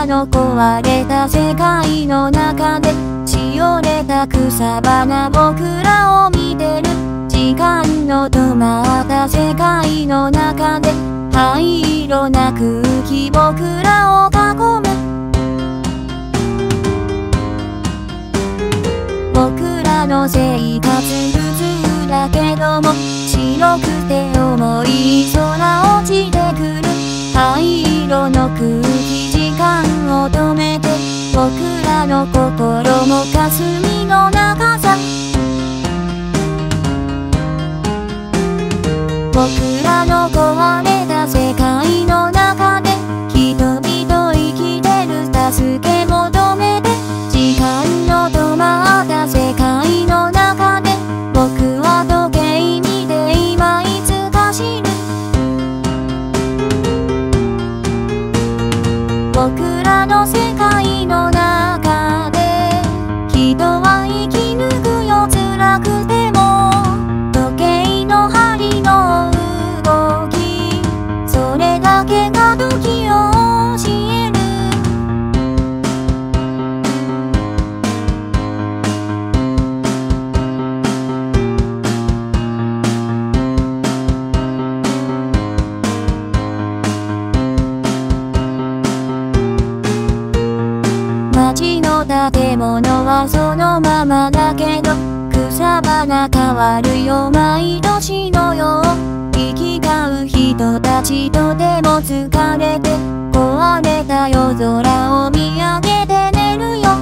の壊れた世界の中でしおれた草花僕らを見てる。時間の止まった世界の中で灰色な空気僕らを囲む。僕らの生活普通だけども白くて重い空落ちてくる。灰色の空気時間を止めて僕らの心も霞の中さ。僕らの壊れた世界の中で人々生きてる。助け求めて時間の止まった世界の中で僕は時計見て今いつか死ぬ。僕らの世界の中で人は生き抜くよ。辛くても時計の針の動きそれだけが時を教える。街の建物はそのままだけど草花変わるよ毎年のよう。行き交う人たちとても疲れて壊れた夜空を見上げて寝るよ。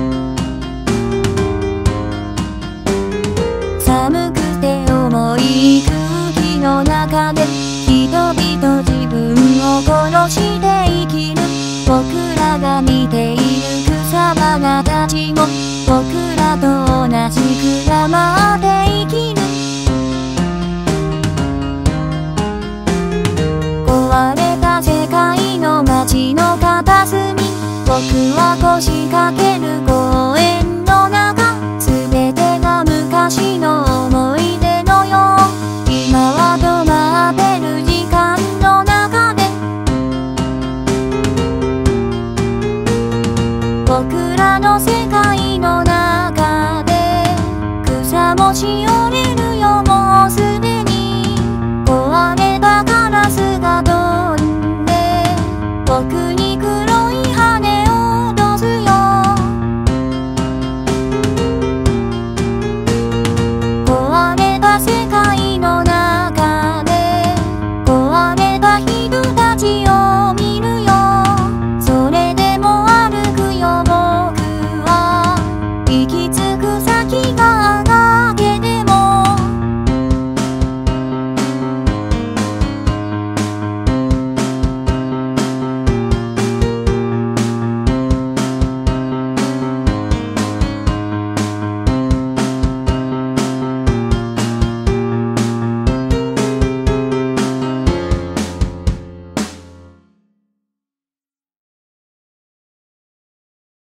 寒くて重い空気の中で人々自分を殺して生きる。僕らが見ている草花たちも僕らと同じく黙って生きる。壊れた世界の街の片隅僕は腰掛ける公園の中全てが昔の思い出のよう。今は止まってる時間の中で僕らの世界の中で草もしおれるよ。もうすでに壊れたガラスが飛んで僕に